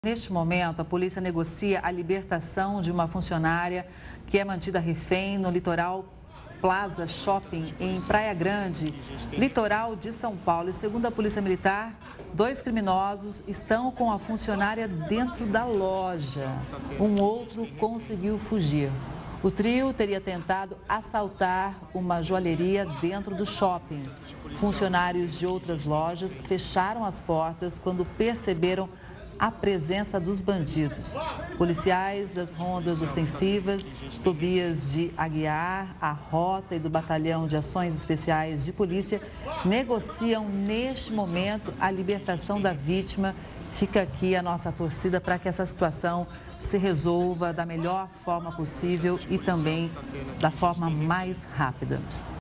Neste momento, a polícia negocia a libertação de uma funcionária que é mantida refém no Litoral Plaza Shopping, em Praia Grande, litoral de São Paulo. E segundo a Polícia Militar, 2 criminosos estão com a funcionária dentro da loja. Um outro conseguiu fugir. O trio teria tentado assaltar uma joalheria dentro do shopping. Funcionários de outras lojas fecharam as portas quando perceberam a presença dos bandidos. Policiais das rondas ostensivas, Tobias de Aguiar, a Rota e do Batalhão de Ações Especiais de Polícia negociam neste momento a libertação da vítima. Fica aqui a nossa torcida para que essa situação se resolva da melhor forma possível e também da forma mais rápida.